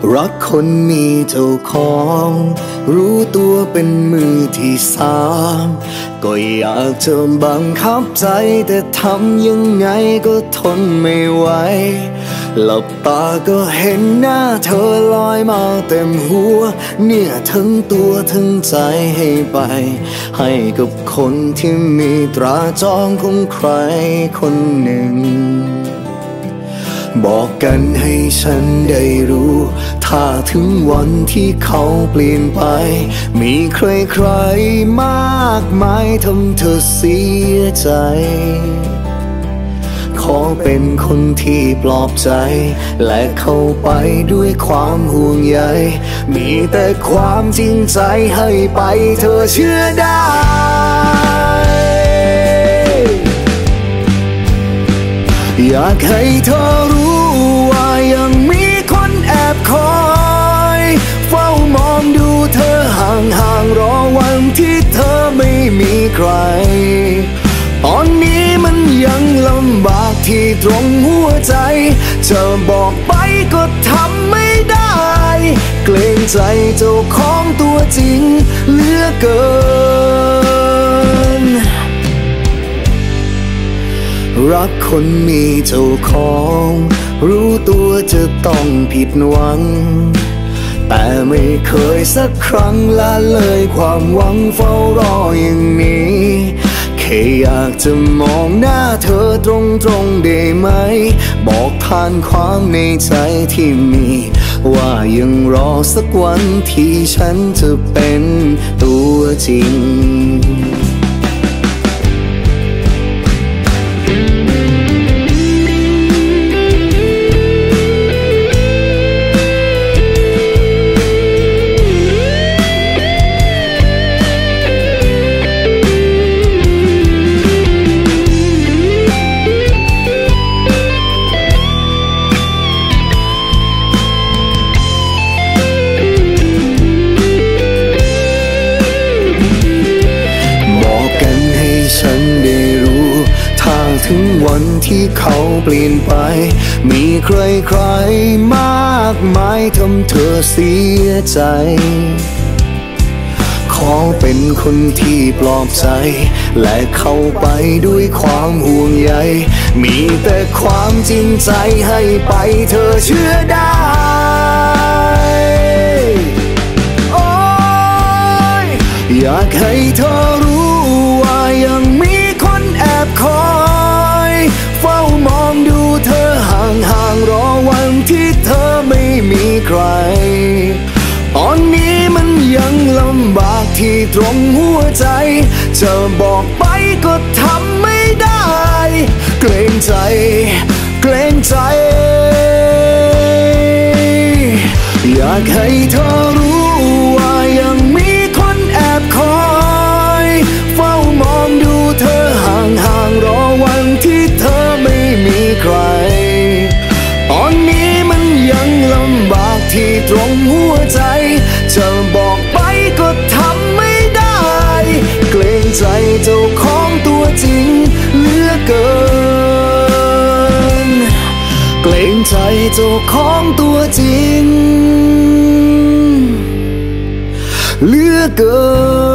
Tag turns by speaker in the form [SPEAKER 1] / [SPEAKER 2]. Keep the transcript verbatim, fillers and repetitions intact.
[SPEAKER 1] รักคนมีเจ้าของรู้ตัวเป็นมือที่สามก็อยากจะบังคับใจแต่ทำยังไงก็ทนไม่ไหวหลับตาก็เห็นหน้าเธอลอยมาเต็มหัวเนี่ยทั้งตัวทั้งใจให้ไปให้กับคนที่มีตราจองของใครคนหนึ่งบอกกันให้ฉันได้รู้ถ้าถึงวันที่เขาเปลี่ยนไปมีใครใครมากมายทำเธอเสียใจขอเป็นคนที่ปลอบใจและเข้าไปด้วยความห่วงใยมีแต่ความจริงใจให้ไปเธอเชื่อได้อยากให้เธอรู้ว่ายังมีคนแอบคอยเฝ้ามองดูเธอห่างๆรอวันที่เธอไม่มีใครตอนนี้มันยังลำบากที่ตรงหัวใจจะบอกไปก็ทำไม่ได้เกรงใจเจ้าของตัวจริงเหลือเกินรักคนมีเจ้าของรู้ตัวจะต้องผิดหวังแต่ไม่เคยสักครั้งละเลยความหวังเฝ้ารออย่างนี้แค่อยากจะมองหน้าเธอตรงๆได้ไหมบอกผ่านความในใจที่มีว่ายังรอสักวันที่ฉันจะเป็นตัวจริงฉันได้รู้ถ้าถึงวันที่เขาเปลี่ยนไปมีใครใครมากมายทำเธอเสียใจขอเป็นคนที่ปลอบใจและเข้าไปด้วยความห่วงใยมีแต่ความจริงใจให้ไปเธอเชื่อได้โอ้ยอยากให้เธอรู้ว่ายังมีคนแอบคอยเฝ้ามองดูเธอห่างๆรอวันที่เธอไม่มีใครตอนนี้มันยังลำบากที่ตรงหัวใจจะบอกไปก็ทำไม่ได้เกรงใจเกรงใจอยากให้เธอรู้ว่ายังมีคนแอบคอยเฝ้ามองดูเธอห่างๆรอวันที่เธอไม่มีใครตอนนี้มันยังลำบากที่ตรงหัวใจจะบอกไปก็ทำไม่ได้เกรงใจเจ้าของตัวจริงเหลือเกินเกรงใจเจ้าของตัวจริงเหลือเกิน